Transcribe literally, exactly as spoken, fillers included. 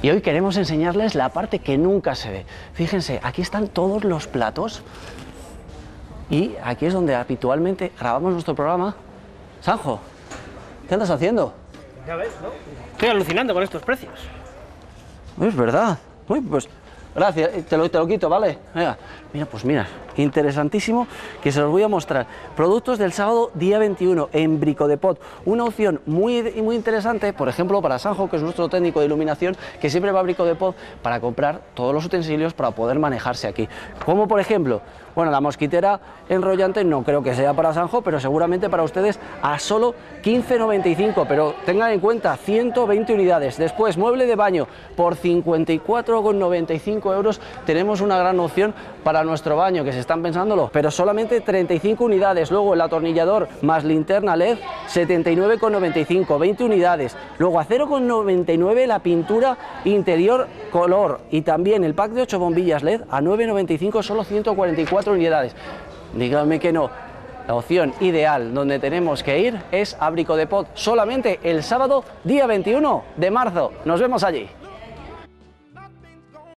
Y hoy queremos enseñarles la parte que nunca se ve. Fíjense, aquí están todos los platos y aquí es donde habitualmente grabamos nuestro programa. Sanjo, ¿qué andas haciendo? Ya ves, ¿no? Estoy alucinando con estos precios. Es verdad. Uy, pues gracias, te lo, te lo quito, ¿vale? Venga, mira, pues mira, interesantísimo que se los voy a mostrar. Productos del sábado día veintiuno en Bricodepot. Una opción muy, muy interesante, por ejemplo, para Sanjo, que es nuestro técnico de iluminación, que siempre va a Bricodepot para comprar todos los utensilios para poder manejarse aquí. Como por ejemplo, bueno, la mosquitera enrollante no creo que sea para Sanjo, pero seguramente para ustedes a solo quince noventa y cinco, pero tengan en cuenta ciento veinte unidades. Después, mueble de baño por cincuenta y cuatro con noventa y cinco euros. Tenemos una gran opción para nuestro baño, que se están pensándolo, pero solamente treinta y cinco unidades. Luego el atornillador más linterna L E D, setenta y nueve con noventa y cinco, veinte unidades. Luego a cero con noventa y nueve la pintura interior color y también el pack de ocho bombillas L E D a nueve noventa y cinco, solo ciento cuarenta y cuatro unidades. Díganme que no. La opción ideal donde tenemos que ir es a Bricodepot solamente el sábado día veintiuno de marzo. Nos vemos allí.